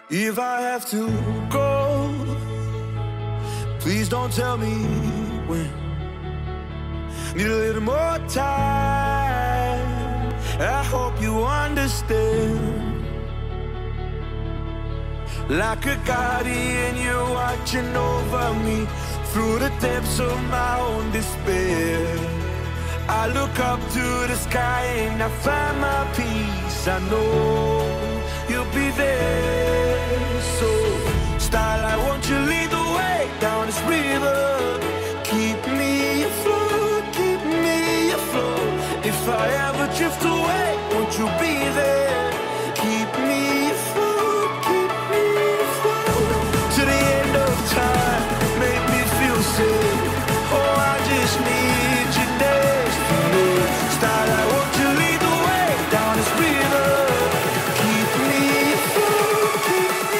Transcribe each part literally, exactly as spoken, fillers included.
If I have to go, please don't tell me when. Need a little more time, I hope you understand. Like a guardian, you're watching over me through the depths of my own despair. I look up to the sky and I find my peace. I know you'll be there. So, Starlight, won't you lead the way down this river? Keep me afloat, keep me afloat. If I ever drift away, won't you be there? Keep me afloat, keep me afloat. To the end of time, make me feel safe. Oh, I just need you next to me. Starlight, won't you lead the way down this river? Keep me afloat, keep me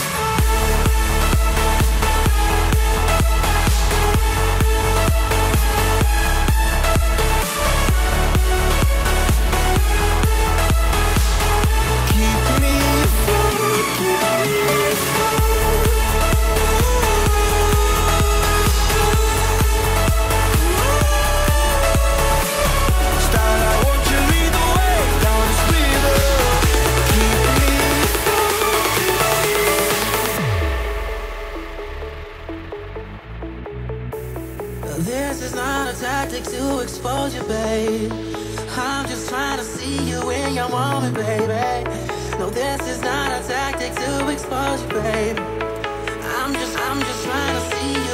to expose you, babe. I'm just trying to see you in your moment, baby. No, this is not a tactic to expose you, babe. I'm just, I'm just trying to see you.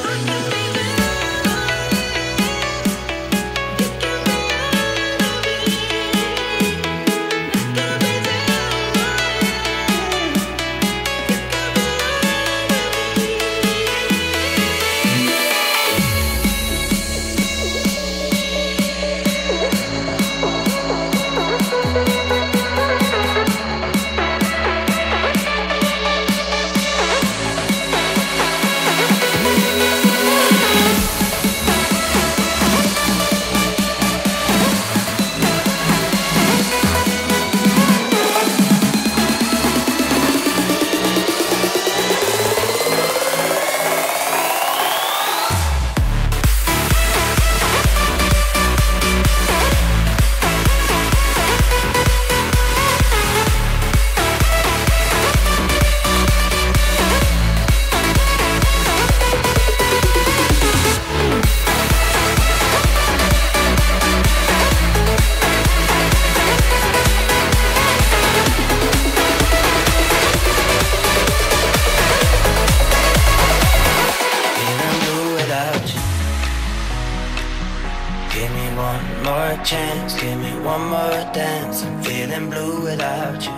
Chance, give me one more dance. I'm feeling blue without you.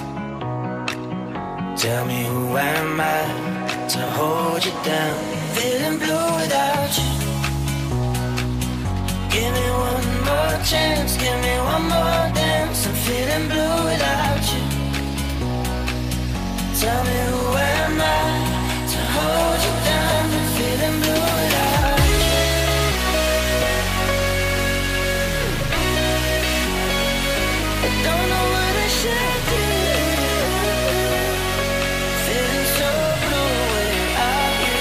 Tell me who am I to hold you down? Feeling blue without you. Give me one more chance, give me one more dance. I'm feeling blue without you. Tell me who am I to hold you down? I'm feeling blue without you. Don't know what I should do. Feeling so blue without you.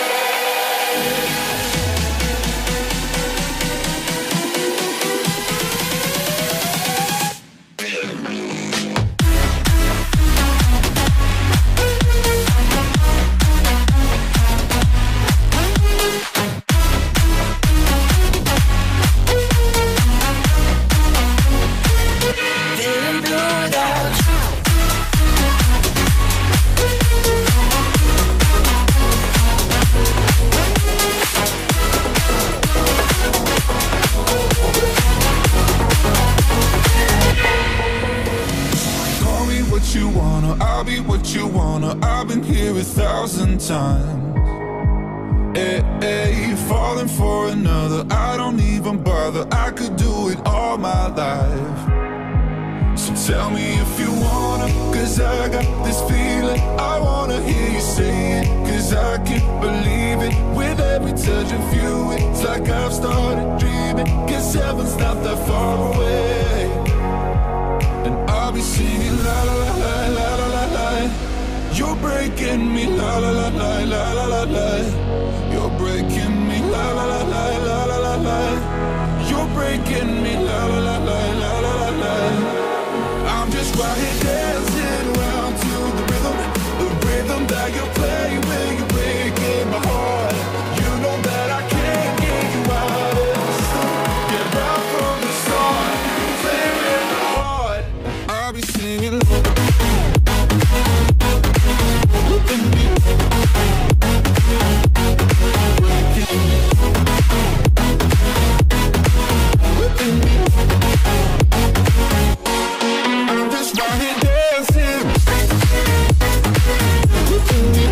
Times. Hey, hey, falling for another, I don't even bother. I could do it all my life. So tell me if you wanna, cause I got this feeling. I wanna hear you say it, cause I can't believe it. With every touch of you, it's like I've started dreaming. Cause heaven's not that far away. And I'll be singing la la la la la la la la. You'll breaking me, la la la la la la la la. You're breaking me, la la la la la la la la. You're breaking me, la la la la la la la la. I'm just right here dancing around to the rhythm, the rhythm that you play when you're breaking my heart. You know that I can't get you out of the system. Get right from the start, flaming my heart. I'll be singing whipping me, whipping me. I'm just right here dancing, whipping me,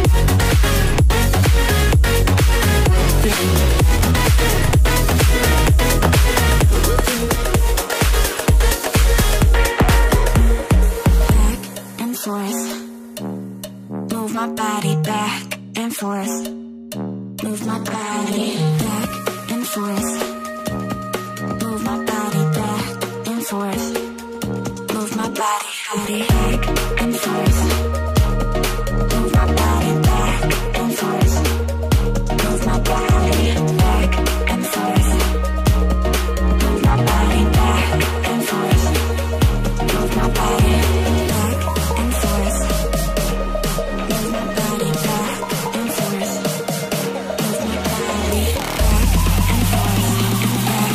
back and forth. Move my body back and forth. Move my body back and forth. Move my body back and forth. Move my body, body back and forth. Move my body back and forth. Move my body back and forth. Move my body back and forth. Move my body back and forth. Move my body back and forth. Move my body back and forth. Back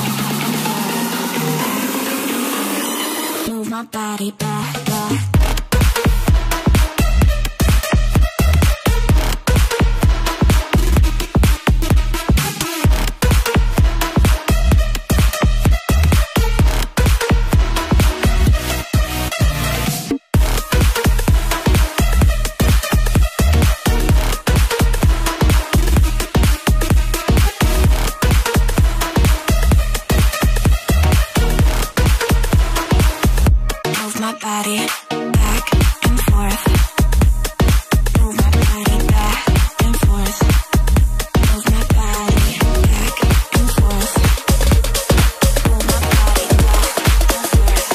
and forth. Move my body back, back. Move my body back and forth. Move my body back and forth. Move my body back and forth. Move my body back and forth.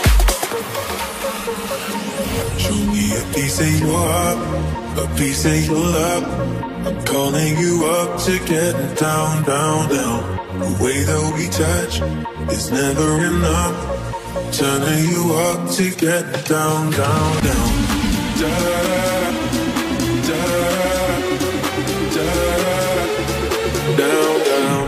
show me a piece of your heart, a piece of your love. I'm calling you up to get down, down, down. The way that we touch is never enough. Turning you up to get down, down, down. Da da da da down, down.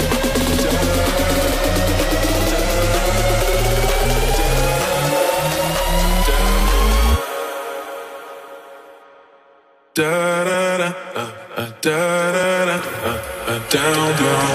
Da da da uh, uh, da da da uh, uh, down, down.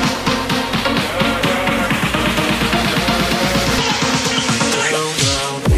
Down, down.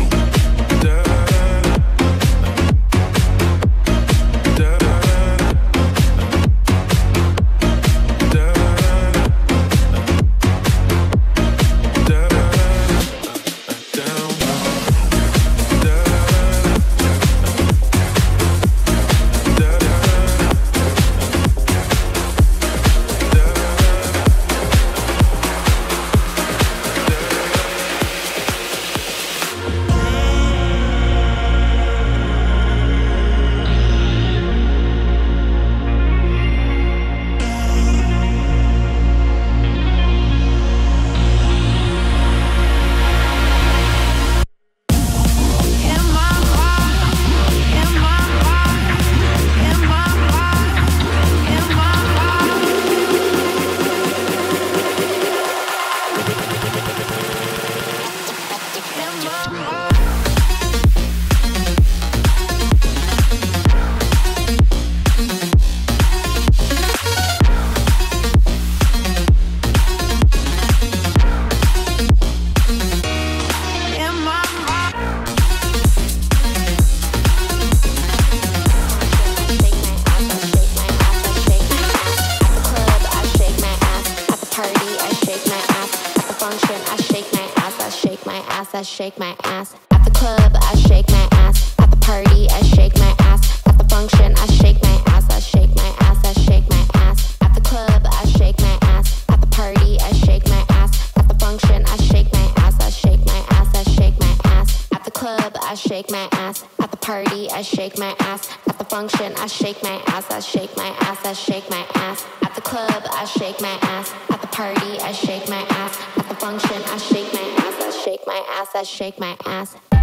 ass, I shake my ass. At the club, I shake my ass. At the party, I shake my ass. At the function, I shake my ass, I shake my ass, I shake my ass. At the club, I shake my ass. At the party, I shake my ass. At the function, I shake my ass, I shake my ass, I shake my ass. At the club, I shake my ass. At the party, I shake my ass. At the function, I shake my ass, I shake my ass, I shake my ass. At the club, I shake my ass. At the party, I shake my ass. At the function, I shake my ass, I shake my ass, I shake my ass.